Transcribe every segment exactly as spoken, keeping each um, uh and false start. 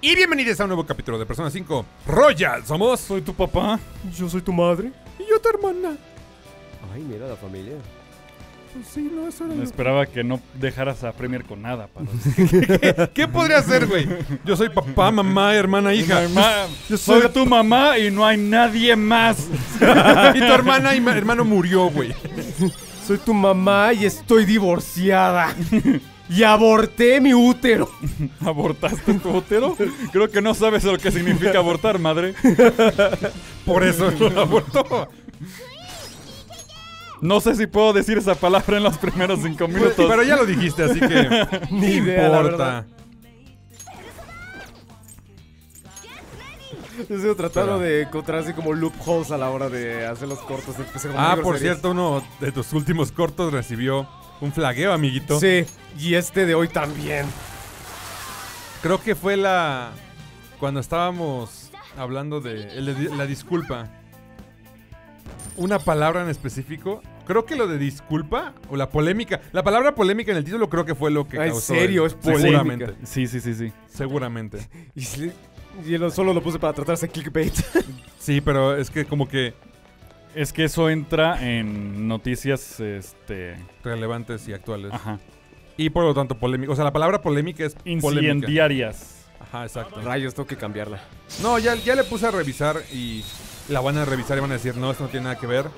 Y bienvenidos a un nuevo capítulo de Persona cinco Royal. Somos... Soy tu papá. Yo soy tu madre. Y yo tu hermana. Ay, mira la familia. Pues sí, no, eso era Me lo- esperaba que no dejaras a Premier con nada. Para... ¿Qué, ¿Qué podría ser, güey? Yo soy papá, mamá, hermana, hija. Mamá, Yo soy soy tu mamá y no hay nadie más. Y tu hermana y ma- hermano murió, güey. Soy tu mamá y estoy divorciada. Y aborté mi útero. ¿Abortaste tu útero? Creo que no sabes lo que significa abortar, madre. Por eso lo abortó. No sé si puedo decir esa palabra en los primeros cinco minutos. Pero ya lo dijiste, así que... Ni idea, la importa. Yo estoy tratando Espera. de encontrar así como loopholes a la hora de hacer los cortos. Empecé como Ah, muy por groserías. cierto, uno de tus últimos cortos recibió un flagueo, amiguito. Sí, y este de hoy también. Creo que fue la... Cuando estábamos hablando de el- la disculpa. Una palabra en específico. Creo que lo de disculpa o la polémica. La palabra polémica en el título creo que fue lo que Ah, ¿en causó serio? el- Es polémica. Seguramente. Sí, sí, sí, sí. Seguramente. Y, sí, y lo- solo lo puse para tratarse de clickbait. Sí, pero es que como que Es que eso entra en noticias, este... relevantes y actuales. Ajá. Y por lo tanto polémica. O sea, la palabra polémica es polémica. Incendiarias. Ajá, exacto. Rayos, tengo que cambiarla. No, ya, ya le puse a revisar y la van a revisar y van a decir, no, esto no tiene nada que ver.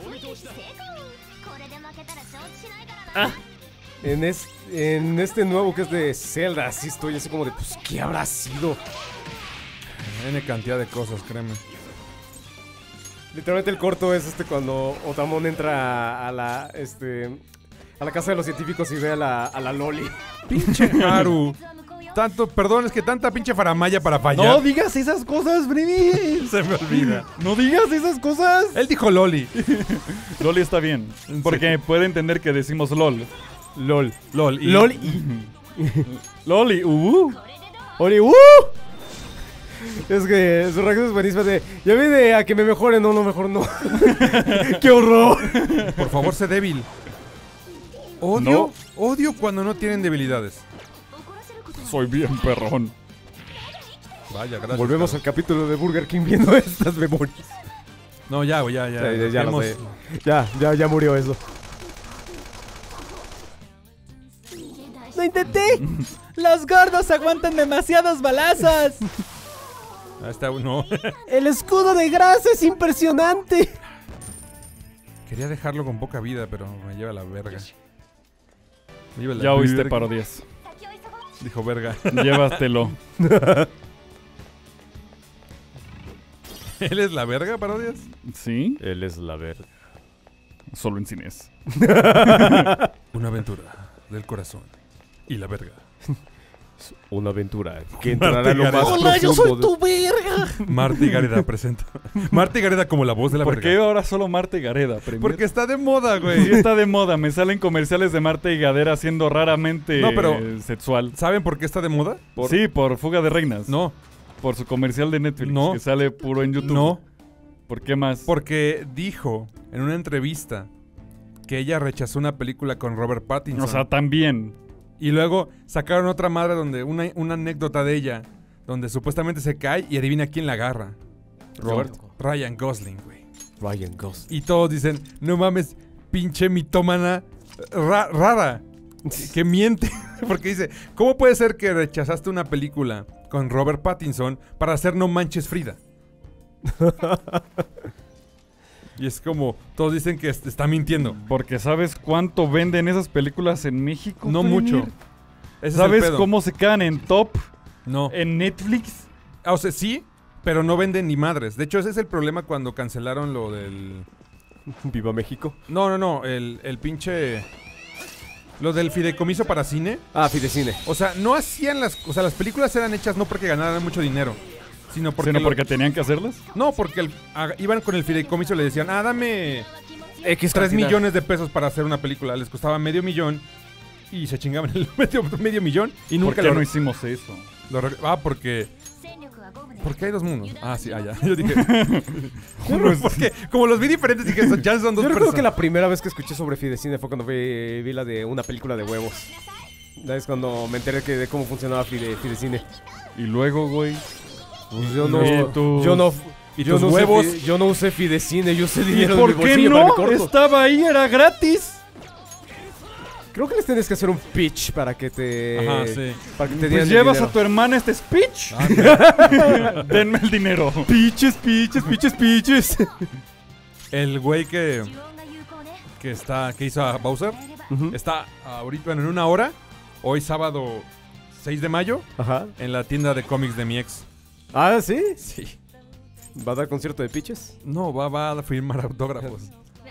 En, es, en este nuevo que es de Zelda, sí estoy así como de, pues, ¿qué habrá sido? N cantidad de cosas, créeme. Literalmente el corto es este cuando Otamon entra a, a la este a la casa de los científicos y ve a la, a la Loli. Pinche Haru. Tanto, perdón, es que tanta pinche faramaya para fallar. No digas esas cosas, Brady. Se me olvida. No digas esas cosas. Él dijo Loli. Loli está bien. Porque puede entender que decimos LOL. LOL. LOL. Y LOL y Loli, uh. Oli, ¡uh! Es que su reacción es buenísima de, ya vine a que me mejore, no, no, mejor no. ¡Qué horror! Por favor, sé débil. Odio, odio cuando no tienen debilidades. Soy bien perrón. Vaya, gracias. Volvemos al Carlos. capítulo de Burger King viendo estas memorias. No, ya, güey, ya, ya. Ya, ya, ya lo Hemos- sé. Ya, ya, ya murió eso. ¡Lo intenté! ¡Los gordos aguantan demasiados balazos! Ahí está, no. ¡El escudo de grasa es impresionante! Quería dejarlo con poca vida, pero me lleva la verga. Me lleva la Ya oíste verga. parodias. Dijo verga. Llévatelo. ¿Él es la verga, parodias? ¿Sí? Él es la verga. Solo en cines. Una aventura del corazón y la verga. Una aventura que entrará en lo Gareda. más ¡Hola, yo soy profundo tu verga! Marta y Gareda presenta. Marta y Gareda como la voz de la ¿Por verga. qué ahora solo Marta y Gareda? Premier? Porque está de moda, güey. Sí está de moda. Me salen comerciales de Marta y Gadera siendo raramente No, pero- eh, sexual. ¿Saben por qué está de moda? Por- Sí, por Fuga de Reinas. No, Por su comercial de Netflix. No. Que sale puro en YouTube. no. ¿Por qué más? Porque dijo en una entrevista que ella rechazó una película con Robert Pattinson. O sea, también. Y luego sacaron otra madre donde una, una anécdota de ella, donde supuestamente se cae y adivina quién la agarra. Robert. Ryan Gosling, güey. Ryan Gosling. Y todos dicen, no mames, pinche mitómana ra- rara, que, que miente. Porque dice, ¿cómo puede ser que rechazaste una película con Robert Pattinson para hacer No Manches Frida? Y es como, todos dicen que est- está mintiendo. Porque ¿sabes cuánto venden esas películas en México? No Premier? mucho. Ese es el ¿Sabes pedo. cómo se quedan en top No. en Netflix? Ah, o sea, sí, pero no venden ni madres. De hecho, ese es el problema cuando cancelaron lo del... Viva México. No, no, no, el, el pinche... Lo del fideicomiso para cine. Ah, Fidecine. O sea, no hacían las... O sea, las películas eran hechas no porque ganaran mucho dinero, sino porque... Sino lo- porque tenían que hacerlas. No, porque el- a- iban con el fideicomiso y le decían, ah, dame X tres cantidad. millones de pesos para hacer una película. Les costaba medio millón y se chingaban el medio, medio millón y ¿Por nunca qué lo, no hicimos eso? lo reg- Ah, porque... Porque hay dos mundos. Ah, sí, ah, ya. Yo dije... porque como los vi diferentes dije, "Son- ya son dos Yo recuerdo personas. que la primera vez que escuché sobre Fidecine fue cuando vi, vi la de una película de huevos. Es cuando me enteré que de cómo funcionaba Fide, Fidecine. Y luego, güey, Pues yo no, Y tus- yo no, y yo tus no huevos. Usé, fi- yo no usé Fidecine, yo usé ¿Y dinero de por mi qué bolsillo para mi no? corto. Estaba ahí, era gratis. Creo que les tienes que hacer un pitch para que te, Ajá, sí. para que te Pues dieran el llevas dinero. a tu hermana este speech. Ah, Denme el dinero. Pitches, pitches, pitches, pitches. el güey que, que está que hizo a Bowser Ujú. está ahorita bueno, en una hora, hoy sábado seis de mayo, Ajá. en la tienda de cómics de mi ex. Ah, ¿sí? Sí. ¿Va a dar concierto de pitches? No, va, va a firmar autógrafos.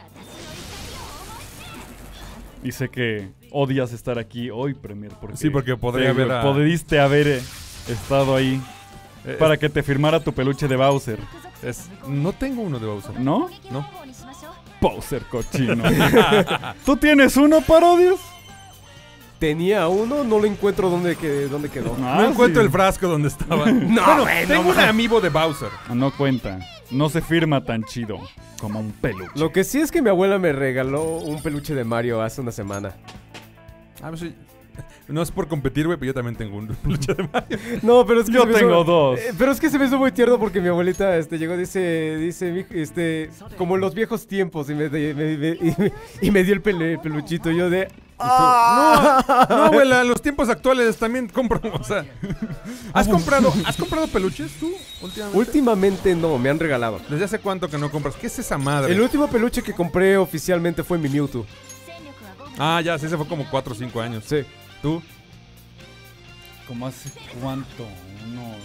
Dice que odias estar aquí hoy, Premier. Porque Sí, porque podría te- haber a- Podríste haber eh, estado ahí Eh, para que te firmara tu peluche de Bowser. es- no tengo uno de Bowser. ¿No? No. Bowser cochino. ¿Tú tienes uno, Parodios? Tenía uno, no lo encuentro dónde, que, dónde quedó. Ah, no encuentro sí. el frasco donde estaba. No, bueno, güey, tengo no, un ma- amiibo de Bowser. Ah, No cuenta. No se firma tan chido como un peluche. Lo que sí es que mi abuela me regaló un peluche de Mario hace una semana. Ah, pues sí. No es por competir, güey, pero yo también tengo un peluche de Mario. No, pero es que Yo se me tengo hizo- dos. eh, pero es que se me hizo muy tierno porque mi abuelita este, llegó, dice, dice, mi- este, como en los viejos tiempos, y me, me- me- y me- y me dio el, pele- el peluchito. Y yo de. ¡Ah! No, abuela, en los tiempos actuales también compro, o sea. ¿Has comprado, ¿has comprado peluches tú últimamente? Últimamente no, me han regalado. ¿Desde hace cuánto que no compras? ¿Qué es esa madre? El último peluche que compré oficialmente fue mi Mewtwo. Ah, ya, sí, se fue como cuatro o cinco años. Sí. ¿Tú? ¿Cómo hace cuánto? Unos.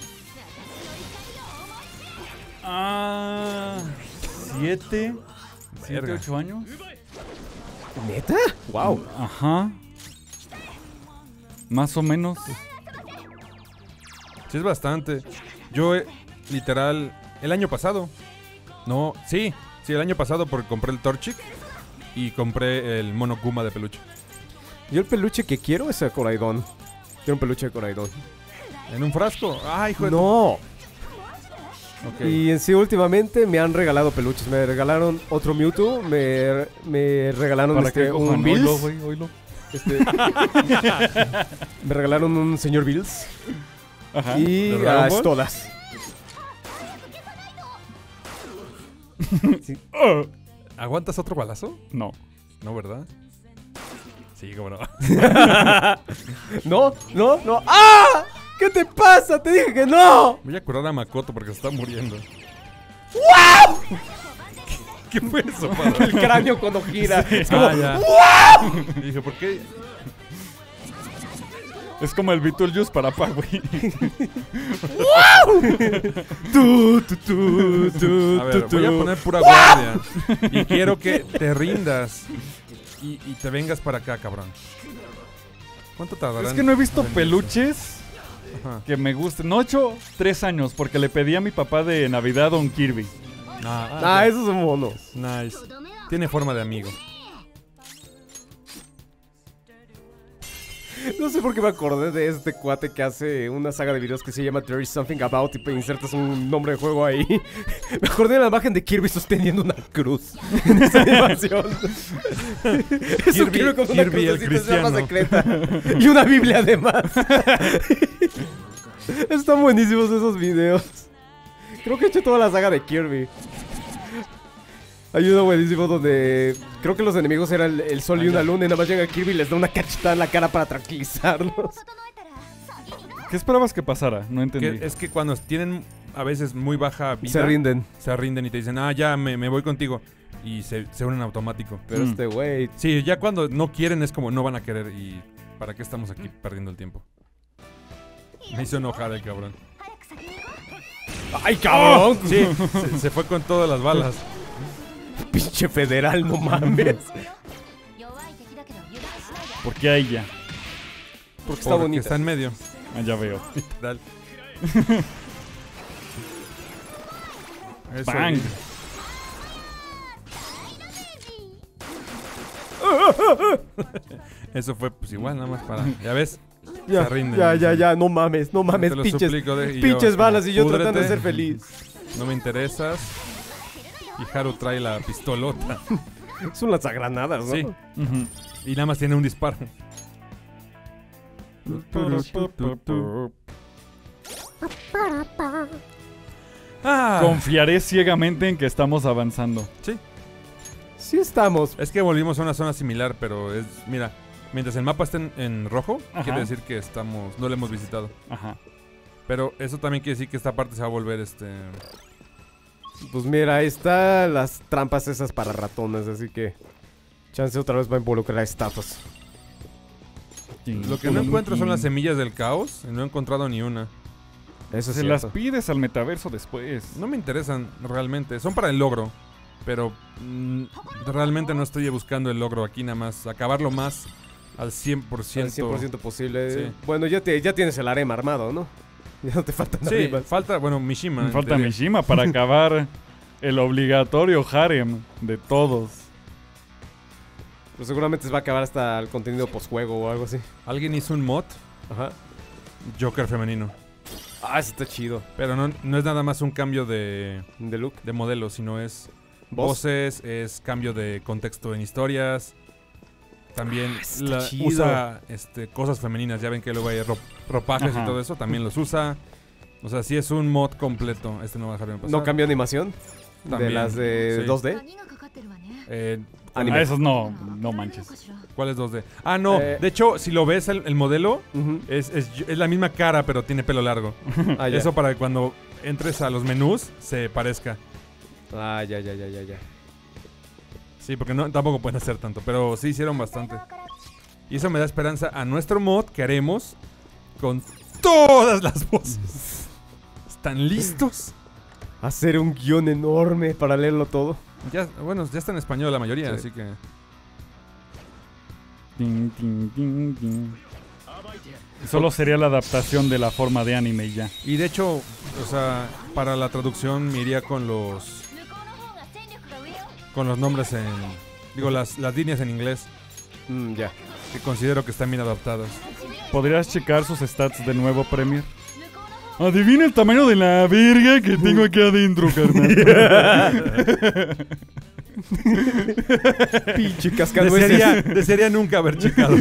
Ah. ¿Siete? ¿Siete, Verga. ocho años? ¿Neta? Wow. Ajá. Más o menos. Sí, es bastante. Yo, eh, literal, el año pasado. No, sí, sí, el año pasado porque compré el Torchic y compré el Monokuma de peluche. Yo el peluche que quiero es el Coraidon. Quiero un peluche de Coraidon. ¿En un frasco? ¡Ay, hijo de tu- No. Ok. Y en sí, últimamente me han regalado peluches. Me regalaron otro Mewtwo. Me, me regalaron Para este, que un cojan. Bills. Oílo, güey, oílo. Este, me regalaron un señor Bills. Ajá. Y ¿De Dragon a Ball? Stolas. Sí. ¿Aguantas otro balazo? No. No, ¿verdad? Sí, cómo no. No, no, no. ¡Ah! ¿Qué te pasa? Te dije que no. Voy a curar a Makoto porque se está muriendo. ¡Wow! ¿Qué, qué fue eso, padre? El cráneo cuando gira. Es como, Ah, ya. Y dije, ¿por qué? Es como el Beetlejuice para pa, güey. tu, tu, tu, tu, A ver, tu, voy a tu. poner pura guardia. Y quiero que te rindas. Y, y te vengas para acá, cabrón. ¿Cuánto tardarán? Es que no he visto en venirse? peluches Ajá. que me gusten. No he hecho tres años porque le pedí a mi papá de Navidad un Kirby. Ah, ah, Ah, ya. esos son monos. Nice. Tiene forma de amigo. No sé por qué me acordé de este cuate que hace una saga de videos que se llama There is Something About y insertas un nombre de juego ahí. Me acordé de la imagen de Kirby sosteniendo una cruz en esa animación. Es un Kirby- con una Kirby el crucecita, se llama cristiano. secreta. Y una Biblia además. Están buenísimos esos videos. Creo que he hecho toda la saga de Kirby. Hay uno buenísimo donde creo que los enemigos eran el, el sol y una luna y nada más llega Kirby y les da una cachetada en la cara para tranquilizarlos. ¿Qué esperabas que pasara? No entendí. Que es que cuando tienen a veces muy baja vida, Se rinden. se rinden y te dicen, ah, ya me, me voy contigo. Y se, se unen automático. Pero Mm. este güey... Sí, ya cuando no quieren es como no van a querer. ¿Y para qué estamos aquí perdiendo el tiempo? Me hizo enojar el cabrón. ¡Ay, cabrón! Sí, se, se fue con todas las balas. Pinche federal, no mames. ¿Por qué a ella? Porque está Porque bonita. está en medio. Ah, ya veo. Literal. Eso, Bang. y- Eso fue pues igual, nada más para... ¿Ya ves? Ya, se rinden. ya, ya, ya, no mames, no mames, Te lo pinches, suplico, de- y yo, pinches como, balas y yo púdrete, tratando de ser feliz. No me interesas. Y Haru trae la pistolota. Son las sagranadas, ¿no? Sí. Ujú. Y nada más tiene un disparo. Ah, Confiaré ciegamente en que estamos avanzando. sí. Sí estamos. Es que volvimos a una zona similar, pero es... Mira, mientras el mapa esté en, en rojo, Ajá. quiere decir que estamos... No lo hemos visitado. Ajá. Pero eso también quiere decir que esta parte se va a volver, este... Pues mira, ahí están las trampas esas para ratones, así que... Chance otra vez va a involucrar estafas. Lo que no encuentro son las semillas del caos. Y no he encontrado ni una. Eso es Se las cierto. pides al metaverso después. No me interesan realmente. Son para el logro. Pero mm, realmente no estoy buscando el logro aquí nada más. Acabarlo más al cien por ciento. Al cien por ciento posible. Sí. Bueno, ya, te, ya tienes el harem armado, ¿no? Ya no te faltan Sí, arribas. falta, bueno, Mishima. Me en falta teoría. Mishima para acabar el obligatorio harem de todos. Pero seguramente se va a acabar hasta el contenido postjuego o algo así. Alguien hizo un mod Ajá. Joker femenino. Ah, eso está chido. Pero no, no es nada más un cambio de, De look. de modelo, sino es ¿Voz? voces, es cambio de contexto en historias. También Ah, está la- chido. usa este, cosas femeninas. Ya ven que luego hay ro- ropajes Ajá. y todo eso. También los usa. O sea, sí es un mod completo. Este no va a dejar de pasar. ¿No cambia animación? También, De las de sí. dos D. Eh, Anime. Ah, esos no, no manches. ¿Cuál es dos D? Ah, no. Eh. De hecho, si lo ves, el, el modelo Ujú. es, es, es la misma cara, pero tiene pelo largo. Ah, ya. Eso para que cuando entres a los menús se parezca. Ah, ya, ya, ya, ya, ya. Sí, porque no, tampoco pueden hacer tanto, pero sí hicieron bastante. Y eso me da esperanza a nuestro mod que haremos con todas las voces. ¿Están listos? Hacer un guión enorme para leerlo todo. Ya, bueno, ya está en español la mayoría, Sí. así que... Tin, tin, tin, tin. Solo sería la adaptación de la forma de anime y ya. Y de hecho, o sea, para la traducción me iría con los... Con los nombres en... Digo, las, las líneas en inglés, Mm, ya. que considero que están bien adaptadas. ¿Podrías checar sus stats de nuevo, Premier? Adivina el tamaño de la verga que tengo aquí adentro, carnal. Pinche cascanueces. Desearía, desearía nunca haber checado.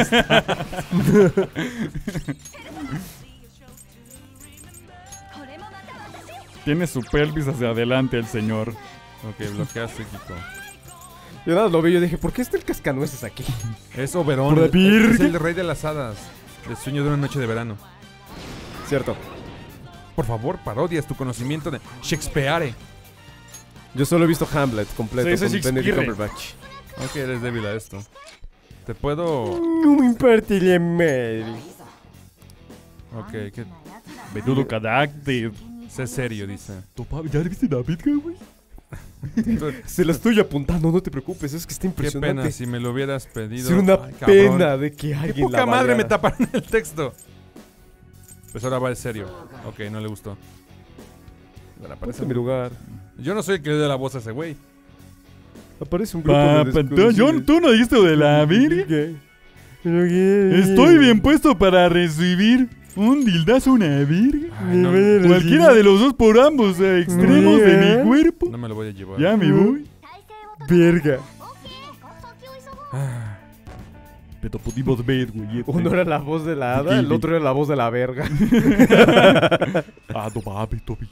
Tiene su pelvis hacia adelante el señor. Ok, bloqueaste, Kiko. Yo nada más lo vi y yo dije, ¿por qué está el cascanueces aquí? Es Oberón, Por la es virgen. el rey de las hadas. El sueño de una noche de verano. Cierto. Por favor, parodias tu conocimiento de Shakespeare. Yo solo he visto Hamlet completo Sí, ese con es Benedict Shakespeare. Cumberbatch. Ok, eres débil a esto. Te puedo... No me importa la madre. Ok, que... Venudo cadácter. Sé serio, dice. ¿Ya viste la verga, güey? Se la estoy apuntando, no te preocupes, es que está Qué impresionante. pena, si me lo hubieras pedido. Es una Ay, cabrón. pena de que ¡Qué alguien poca la madre me baleara. taparon el texto! Pues ahora va en serio. Ok, no le gustó. Ahora aparece Ponte en mi lugar. Yo no soy el que le dé la voz a ese güey. Aparece un grupo Pa, de pa, desconocidos. John, tú no dijiste de la verga. Pero qué- Estoy bien puesto para recibir un dildazo, una verga. Ay, no, Me Cualquiera de los dos por ambos eh, extremos de mi cuerpo. no me lo voy a llevar. Ya me voy. Verga. Ah, Pero pudimos ver, güey. Uno era la voz de la hada, el otro era la voz de la verga. Ah, no mames, Toby.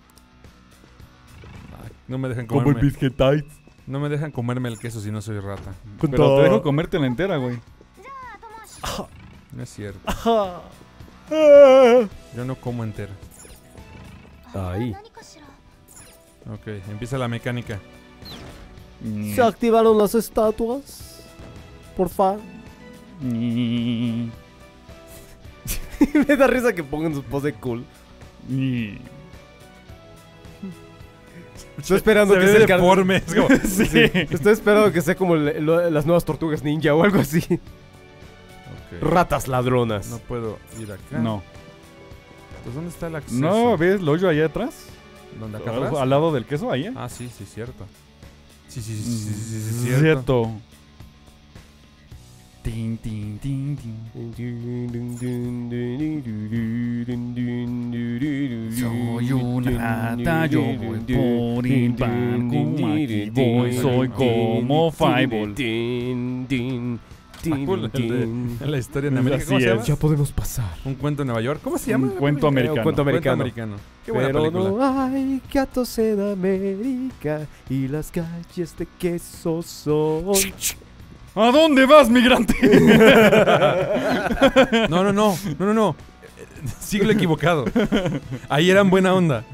no me dejan Como el comerme. biscuitites. No me dejan comerme el queso si no soy rata. Pero te dejo comértela entera, güey. No es cierto. Ah. Yo no como entero. Ahí. Ok, empieza la mecánica. Mm. ¿Se activaron las estatuas? Porfa. Mm. Me da risa que pongan su pose cool. Mm. Estoy esperando Se que ve sea el car- deforme. Es como- Sí. Estoy esperando que sea como el- lo- las nuevas tortugas ninja o algo así. Ok, Ratas ladronas. no puedo ir acá. No. Pues ¿dónde está el acceso? No, ¿ves el hoyo allá atrás? ¿Dónde acá atrás? Al lado del queso, ahí, ¿eh? Ah, sí, sí, cierto. Sí, sí, sí, sí, sí, sí, sí, Mm, cierto. Cierto. Tin, tin, tin, tin. Soy un rata, yo voy por el barco, aquí voy, soy como Fireball. Tin, Fable, el tin. de la historia en América. Así ¿Cómo se llama? es. Ya podemos pasar. Un cuento en Nueva York. ¿Cómo se llama? Un cuento americano. Un cuento Cuento americano. americano. Qué buena Pero película. no hay gatos en América y las calles de queso son. ¿A dónde vas, migrante? No, no, no, no, no, no. Siglo equivocado. Ahí eran buena onda.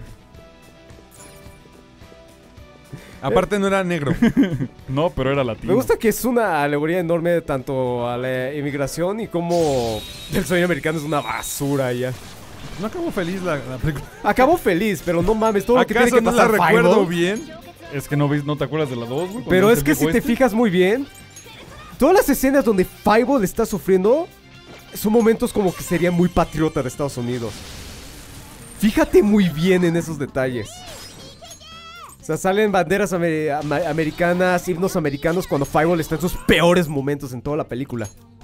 Aparte no era negro. No, pero era latino. Me gusta que es una alegoría enorme tanto a la inmigración y como el sueño americano es una basura ya. No acabó feliz la, la película. Acabó feliz, pero no mames, todo lo que tiene ¿Acaso que no la pasar recuerdo Fable. bien? Es que no, ves, no te acuerdas de la dos, güey. Pero Cuando es el que si viejo te este. fijas muy bien, todas las escenas donde Fable está sufriendo son momentos como que sería muy patriota de Estados Unidos. Fíjate muy bien en esos detalles. O sea, salen banderas amer- ama- americanas, himnos americanos cuando Fable está en sus peores momentos en toda la película.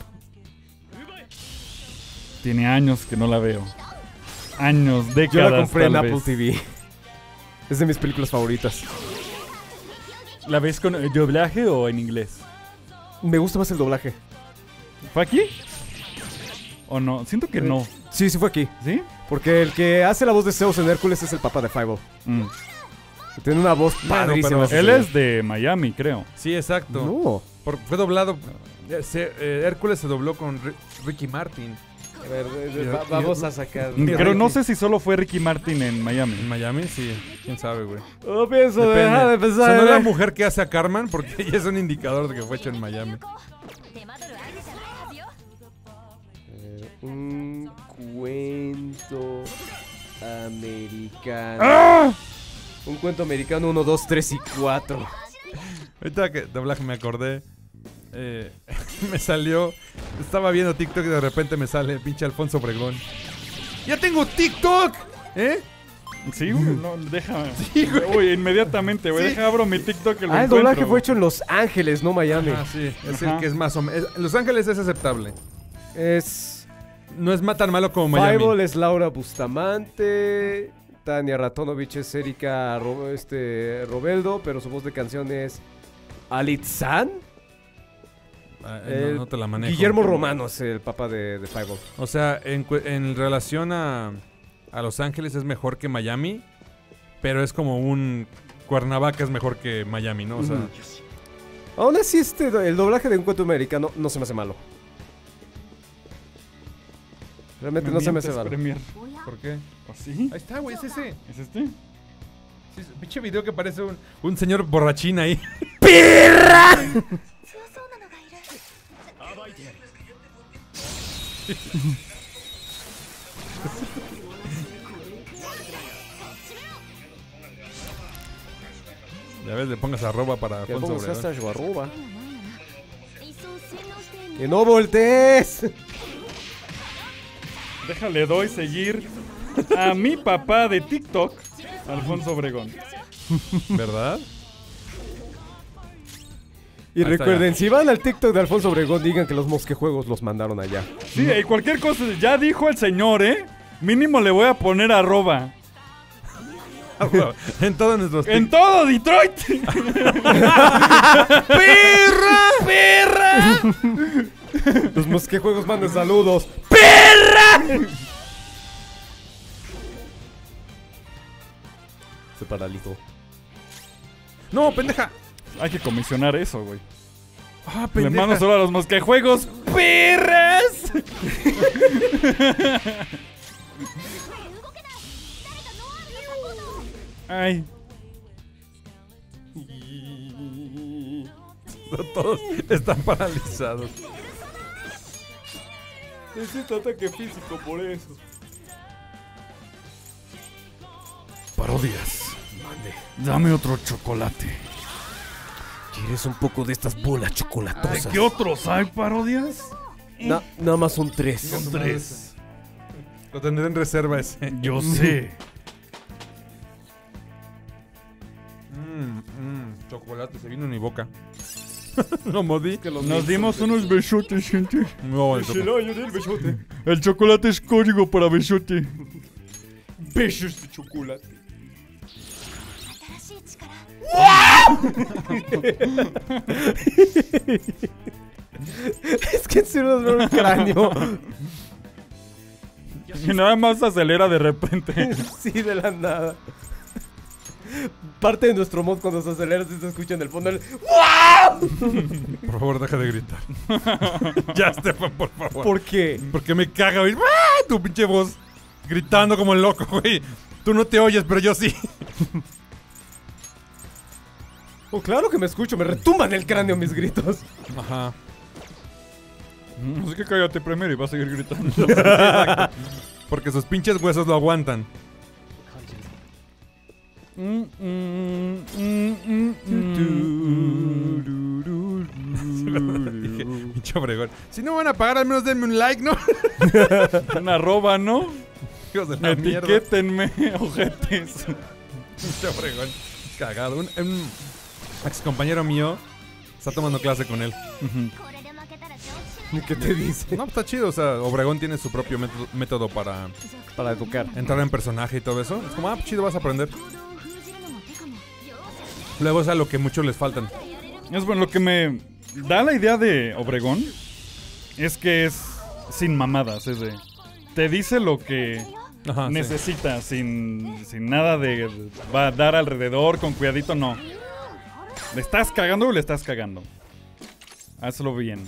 Tiene años que no la veo. Años, décadas. Yo la compré en tal Apple vez. T V. Es de mis películas favoritas. ¿La ves con eh, doblaje o en inglés? Me gusta más el doblaje. ¿Fue aquí? ¿O no? Siento que no. Sí, sí fue aquí. ¿Sí? Porque el que hace la voz de Zeus en Hércules es el papá de Fable. Mm. Tiene una voz Bueno, padrísima. pero ese Él señor. es de Miami, creo. Sí, exacto. No. Por- fue doblado. eh, se- eh, Hércules se dobló con Ri- Ricky Martin A ver, eh, Y- va- y- vamos a sacar. Pero no sé si solo fue Ricky Martin en Miami. en Miami. Sí, quién sabe, güey. No pienso Depende. dejar de pensar. Sonó en la él. mujer que hace a Carmen porque ella es un indicador de que fue hecho en Miami. Eh, Un cuento americano. ¡Ah! Un cuento americano uno, dos, tres y cuatro. Ahorita que doblaje me acordé. eh, me salió. Estaba viendo TikTok y de repente me sale pinche Alfonso Obregón. ¡Ya tengo TikTok! ¿Eh? Sí, güey, no, deja. Uy, inmediatamente, güey. Sí. Deja, abro mi TikTok y lo Ah, el encuentro. doblaje fue hecho en Los Ángeles, no Miami. Ah, sí. Es Ajá. el que es más o menos. Los Ángeles es aceptable. Es. No es ma- tan malo como Miami. Fable es Laura Bustamante. Tania Ratonovich es Erika Ro- este, Robeldo, pero su voz de canción es Alitzan. Ah, eh, no, no te la manejo. Guillermo Romano es el papá de, de Fable. O sea, en, cu- en relación a, a Los Ángeles es mejor que Miami, pero es como un Cuernavaca es mejor que Miami, ¿no? O sea, Ujú. Aún así, este, do- el doblaje de un cuento americano no se me hace malo. Realmente no se me hace mientes, malo. Premier. ¿por qué? ¿Ah, sí? Ahí está, güey, es ese. ¿Es este? Sí, es- pinche video que parece un, un señor borrachín ahí. Ya ves, le pongas arroba para Que Alfonso pongas Obregón. hashtag o arroba. ¡Que no voltees! Déjale, doy seguir a mi papá de TikTok, Alfonso Obregón. ¿Verdad? Y Ahí está, recuerden, si van al TikTok de Alfonso Obregón, digan que los mosquejuegos los mandaron allá. Sí, y cualquier cosa, ya dijo el señor, ¿eh? Mínimo le voy a poner arroba. En todos nuestros En todo Detroit. ¡Perra! ¡Perra! Los mosquejuegos mandan saludos. Se paralizó. ¡No, pendeja! Hay que comisionar eso, güey. ¡Ah, Le pendeja! mando solo a los mosquejuegos. ¡Perras! Ay. Todos están paralizados. Necesito ataque físico por eso. Parodias. Dame otro chocolate. ¿Quieres un poco de estas bolas chocolatosas? ¿Qué otros hay parodias? Na- nada más son tres. Son tres. Lo tendré en reserva ese. Yo sé. Mmm, mmm, chocolate, se vino en mi boca. Lo modí. Nos dimos unos besotes, gente. No, el chocolate. El chocolate es código para besote. Besos de chocolate. Es que en serio nos veo el cráneo. Y nada más acelera de repente. Sí, de la nada. Parte de nuestro mod cuando se acelera se escucha en el fondo el Por favor, deja de gritar. Ya, Estefan, por favor. ¿Por qué? Porque me caga, güey. ¡Ah! Tu pinche voz gritando como el loco, güey. Tú no te oyes, pero yo sí. Oh, claro que me escucho, me retumban el cráneo mis gritos. Ajá. Así que cállate primero y vas a seguir gritando. Exacto. Porque sus pinches huesos lo aguantan. Mm, mm, mm, mm, mm. Dije, pinche Obregón. Si no van a pagar, al menos denme un like, ¿no? Una arroba, ¿no? Hijos de la mierda. Etiquétenme, ojetes. Pinche Obregón. Cagado. Un, un ex compañero mío está tomando clase con él. ¿Qué te dice? No, pues está chido. O sea, Obregón tiene su propio método, método para Para educar. entrar en personaje y todo eso. Es como, ah, pues chido, vas a aprender. Luego es a lo que muchos les faltan. Es bueno, lo que me da la idea de Obregón es que es sin mamadas, es de... Te dice lo que Ajá, sí. necesita, sin, sin nada de... Va a dar alrededor, con cuidadito, no. ¿Le estás cagando o le estás cagando? Hazlo bien.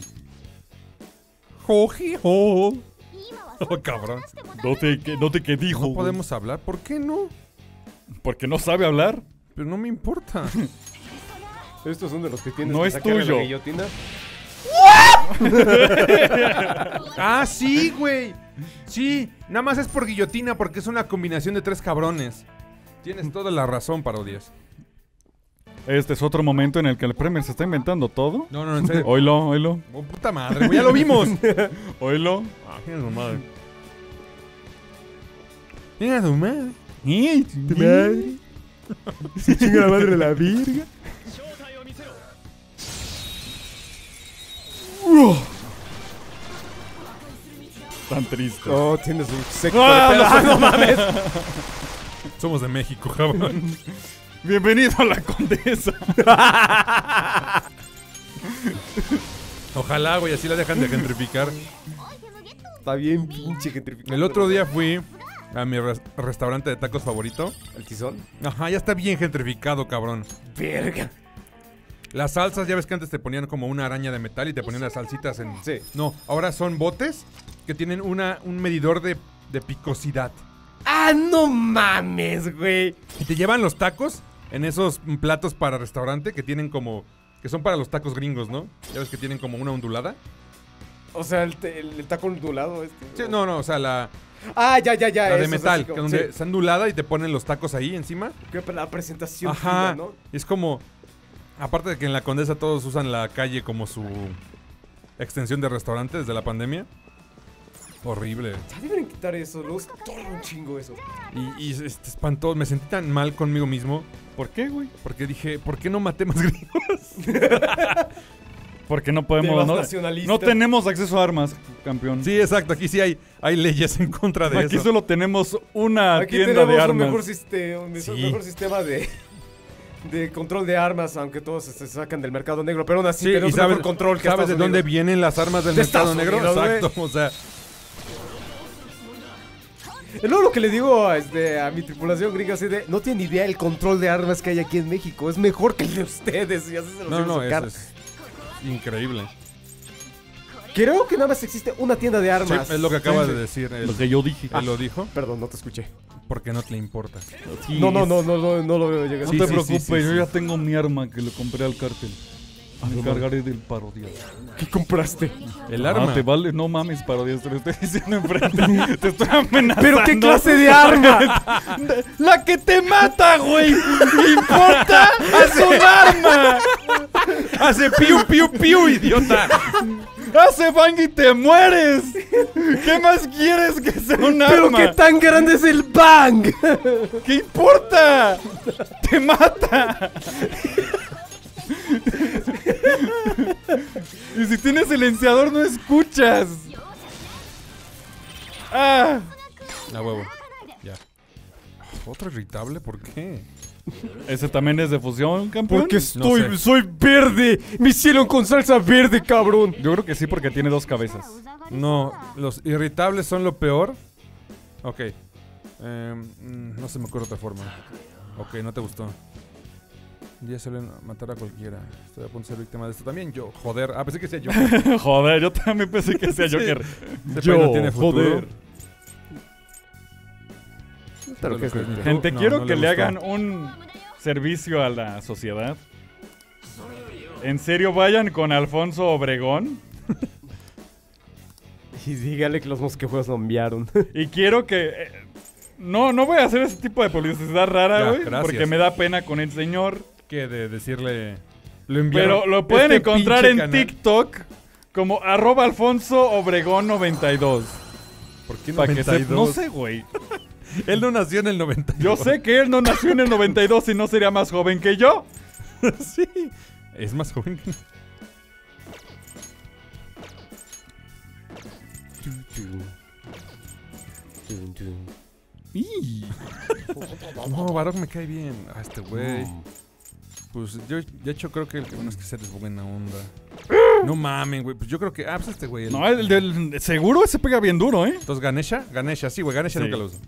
Joji, jo. Oh, cabrón. No te, que- no te que dijo. No güey. podemos hablar. ¿Por qué no? Porque no sabe hablar. Pero no me importa. Estos son de los que tienes No que es sacar de la tuyo. guillotina. Ah, sí, güey. Sí, nada más es por guillotina porque es una combinación de tres cabrones. Tienes toda la razón, parodias. Este es otro momento en el que el Premier se está inventando todo. No, no, en serio. Oilo, oilo, Oh, puta madre, güey, ya lo vimos. oilo. Ah, mira su madre. Mira su madre. Se chinga la madre de la virga. Tan triste. Oh, tienes un secto ¡Ah, de pelos. no! ¡Ah, no mames! Somos de México, cabrón. Bienvenido a la Condesa. Ojalá, güey, así la dejan de gentrificar. Está bien pinche gentrificado. El otro día fui a mi res- restaurante de tacos favorito. ¿El tizón? Ajá, ya está bien gentrificado, cabrón. Verga. Las salsas, ya ves que antes te ponían como una araña de metal y te ponían las salsitas en... Sí. No, ahora son botes que tienen una, un medidor de, de picosidad. ¡Ah, no mames, güey! Y te llevan los tacos en esos platos para restaurante que tienen como... Que son para los tacos gringos, ¿no? Ya ves que tienen como una ondulada. O sea, el, te- el, el taco ondulado este. Sí, no, no, o sea, la, Ah, ya, ya, ya. la de eso es metal, así que como- donde sí. está ondulada y te ponen los tacos ahí encima. Creo que la presentación Ajá, fina, ¿no? es como... Aparte de que en la Condesa todos usan la calle como su extensión de restaurante desde la pandemia. Horrible. Ya deberían quitar eso, luego se torna un chingo eso. Y, y este, espantó, me sentí tan mal conmigo mismo. ¿Por qué, güey? Porque dije, ¿por qué no maté más gringos? Porque no podemos. Temas No, nacionalistas. no tenemos acceso a armas, campeón. Sí, exacto, aquí sí hay, hay leyes en contra de Aquí eso. solo tenemos una Aquí tienda tenemos de un armas. mejor, sistema, un Sí. mejor sistema de, de control de armas, aunque todos se se sacan del mercado negro. Pero aún así Sí, tenemos y un sabes, mejor control que ¿sabes de Estados dónde Unidos. vienen las armas del De mercado Estados negro? Unidos, güey. Exacto, o sea, Y luego lo que le digo a, este, a mi tripulación gringa así de, no tienen idea del control de armas que hay aquí en México. Es mejor que el de ustedes. Y así se los no, iba a no, sacar. es, es increíble. Creo que nada más existe una tienda de Sí, armas. es lo que acaba Sí, de sí. decir. Él, Lo que yo dije. él lo dijo Perdón, no te escuché. porque no te importa. Sí, No, no, es- no, no, no, no lo veo llegar. No Sí, te sí, preocupes, sí, sí, yo sí. ya tengo mi arma que le compré al cártel. Me encargaré del parodias. ¿Qué compraste? El Ah, arma. te vale, no mames, parodias, te lo estoy diciendo enfrente. Te estoy amenazando. ¿Pero qué clase de arma? ¡La que te mata, güey! ¿Me importa? ¡Es un arma! ¡Hace piu, piu, piu, idiota! ¡Hace bang y te mueres! ¿Qué más quieres que sea un ¿Pero arma? qué tan grande es el bang? ¿Qué importa? ¡Te mata! Y si tienes silenciador no escuchas. ¡Ah! A huevo. Ya. ¿Otro irritable? ¿Por qué? ¿Ese también es de fusión, campeón? Porque estoy, sé. soy verde. Me hicieron con salsa verde, cabrón. Yo creo que sí, porque tiene dos cabezas. No, los irritables son lo peor. Ok. Em, mm, no se me ocurre otra forma. Ok, no te gustó. Ya suelen matar a cualquiera. Estoy a punto de ser víctima de esto también. Yo, joder. Ah, pensé que sea yo. Joder, yo también pensé que sea Sí. Joker. Este país no tiene futuro. joder. Pero que es Gente, Gente, No, quiero no que le le gustó. hagan un servicio a la sociedad. En serio, vayan con Alfonso Obregón. Y dígale que los mosquejuegos lo enviaron. Y quiero que... eh, no, no voy a hacer ese tipo de publicidad rara, Ya, güey. gracias. Porque me da pena con el señor. Que de decirle. Lo enviaron. Pero lo pueden Este encontrar pinche en canal. TikTok como arroba Alfonso Obregón noventa y dos. ¿Por qué Para que se... noventa y dos? No sé, güey. Él no nació en el noventa y dos. Yo sé que él no nació en el noventa y dos y no sería más joven que yo. Sí. Es más joven que. Y... No, Barok me cae bien. Ah, este güey. Pues yo, de hecho, creo que el que menos que ser es buena onda. No mamen, güey. Pues yo creo que. Ah, pues este güey. el- No, el del... Seguro ese pega bien duro, ¿eh? Entonces, Ganesha. Ganesha, sí, güey. Ganesha Sí. nunca lo uso.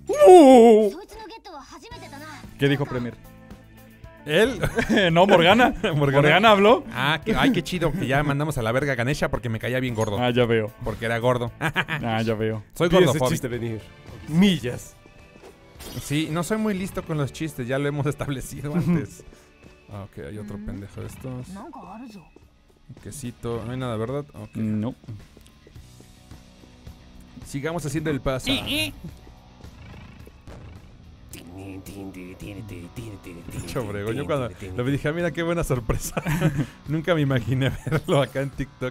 ¿Qué dijo Premier? Él. no, Morgana. Morgana. habló. Ah, que, ay, qué chido que ya mandamos a la verga a Ganesha porque me caía bien gordo. Ah, ya veo. Porque era gordo. Ah, ya veo. Soy Vi ese gordofóbico. chiste venir. Millas. Sí, no soy muy listo con los chistes. Ya lo hemos establecido antes. Ah, ok, hay otro pendejo de estos. Un quesito. No hay nada, ¿verdad? Ok. No. Sigamos haciendo el paso. Chobregón. Yo cuando lo vi dije, ah, mira qué buena sorpresa. Nunca me imaginé verlo acá en TikTok.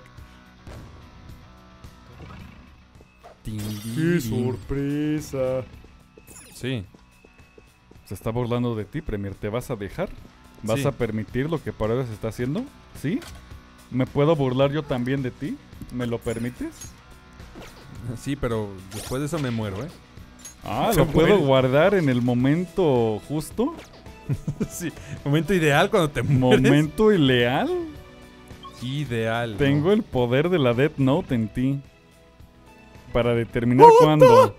¡Qué sorpresa! Sí. Se está burlando de ti, Premier. ¿Te vas a dejar? ¿Vas Sí. a permitir lo que Paredes está haciendo? ¿Sí? ¿Me puedo burlar yo también de ti? ¿Me lo permites? Sí, pero después de eso me muero, ¿eh? Ah, Se ¿lo puedo muere. guardar en el momento justo? Sí. Momento ideal cuando te mueres. ¿Momento ileal? Ideal. ¿no? Tengo el poder de la Death Note en ti. Para determinar cuándo.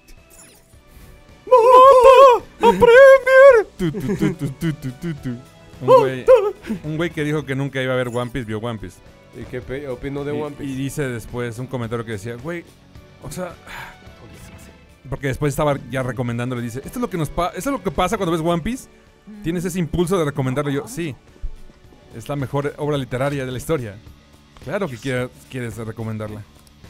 ¡A Premier! Tu, tu, tu, tu, tu, tu, tu, tu. Un güey, un güey que dijo que nunca iba a ver One Piece, vio One Piece. ¿Y qué pe- opinó de Y- One Y Piece? dice después un comentario que decía, güey, o sea... Porque después estaba ya recomendándole, dice, esto es lo que nos pa esto es lo que pasa cuando ves One Piece. Tienes ese impulso de recomendarlo. Y yo, sí, es la mejor obra literaria de la historia. Claro que quieres, quieres recomendarla.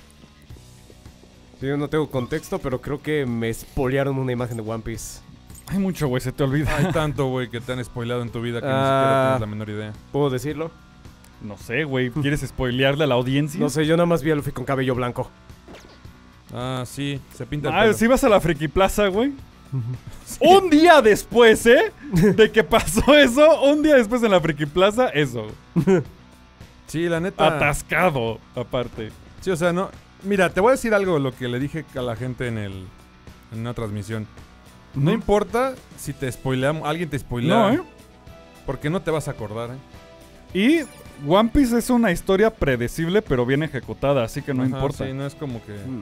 Sí, yo no tengo contexto, pero creo que me spoilearon una imagen de One Piece. Hay mucho, güey, se te olvida. Hay tanto, güey, que te han spoilado en tu vida que ni Ah. siquiera tienes la menor idea. ¿Puedo decirlo? No sé, güey. ¿Quieres spoilearle a la audiencia? No sé, yo nada más vi a Luffy con cabello blanco. Ah, sí, se pinta el Ah, pelo. si vas a la Friki Plaza, güey. Un día después, ¿eh? De que pasó eso, un día después en la Friki Plaza, eso. Sí, la neta. Atascado, aparte. Sí, o sea, no. Mira, te voy a decir algo lo que le dije a la gente en el en una transmisión. No importa si te spoileamos, alguien te spoilea. No, ¿eh? Porque no te vas a acordar, ¿eh? Y One Piece es una historia predecible, pero bien ejecutada, así que no Ajá, importa. Sí, no es como que. Mm.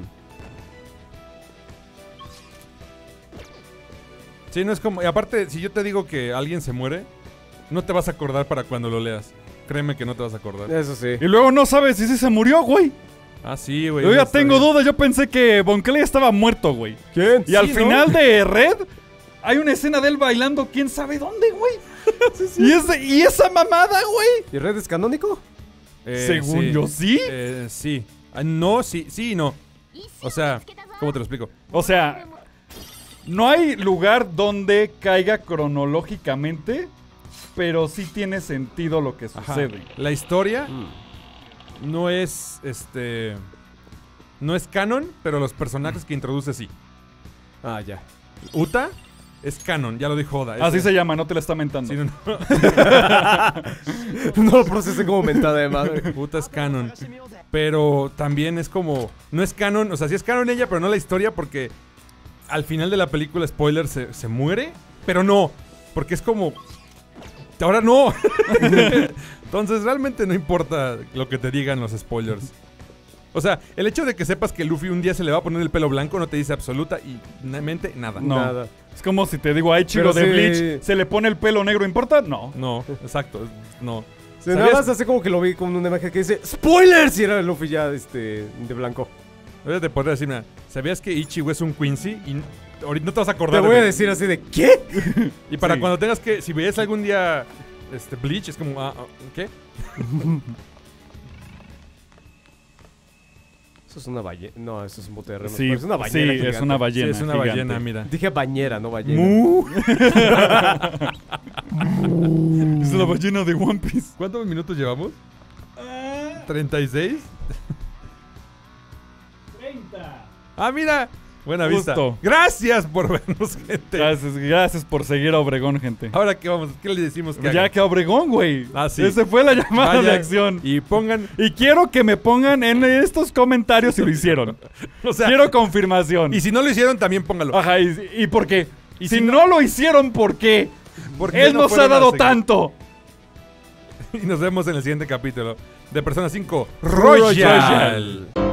Sí, no es como. Y aparte, si yo te digo que alguien se muere, no te vas a acordar para cuando lo leas. Créeme que no te vas a acordar. Eso sí. Y luego no sabes si sí se murió, güey. Ah, sí, güey. Yo ya eso está tengo bien. dudas, yo pensé que Von Clay estaba muerto, güey. ¿Quién? Y al ¿no? final de Red, hay una escena de él bailando quién sabe dónde, güey. Y, ese, y esa mamada, güey. ¿Y Red es canónico? Eh, Según sí. yo, sí. Eh, sí. Ah, no, sí, sí y no. O sea, ¿cómo te lo explico? O sea, no hay lugar donde caiga cronológicamente, pero sí tiene sentido lo que Ajá. sucede. La historia Mm. no es este. No es canon, pero los personajes que introduce sí. Ah, ya. Uta es canon, ya lo dijo Oda. Así Ese- se llama, no te la está mentando. Sí, no, no. No lo procesé como mentada de madre. Uta es canon. Pero también es como. No es canon, o sea, sí es canon ella, pero no la historia porque al final de la película, spoiler, se, se muere. Pero no. Porque es como... Ahora no. Entonces realmente no importa lo que te digan los spoilers. O sea, el hecho de que sepas que Luffy un día se le va a poner el pelo blanco no te dice absoluta y mente nada. No. Nada. Es como si te digo, ay, Ichigo Pero de sí. Bleach, ¿se le pone el pelo negro? ¿Importa? No. No, exacto, no. O sea, ¿Sabías? nada más así como que lo vi con una imagen que dice ¡Spoilers! Y era el Luffy ya este, de blanco. Ahora te podría decir, mira, ¿sabías que Ichigo es un Quincy? Y ahorita no te vas a Te acordar. voy de- a decir así de ¿qué? Y para Sí. cuando tengas que, si ves algún día este Bleach, es como, ah, ah, ¿qué? Eso es una ballena. No, eso es un bote de remos. Sí, pero es una sí, bañera es gigante. una Sí, ballena. es una gigante. ballena, mira. Dije bañera, no ballena. Mu. Es la ballena de One Piece. ¿Cuántos minutos llevamos? ¿treinta y seis? treinta. Ah, mira. Buena Justo. vista. Gracias por vernos, gente. Gracias, gracias por seguir a Obregón, gente. Ahora, ¿qué vamos? ¿Qué le decimos que Ya haga? que a Obregón, güey. Ah, sí. Esa fue la llamada de Vayan acción. Y, Y pongan... quiero que me pongan en estos comentarios si lo hicieron. O sea, Quiero confirmación. y si no lo hicieron, también póngalo. Ajá, y, y por qué. Y si si no... lo hicieron, ¿por qué? ¿Por qué Él no nos ha fueron a dado seguir? tanto. Y nos vemos en el siguiente capítulo de Persona cinco Royal. Royal.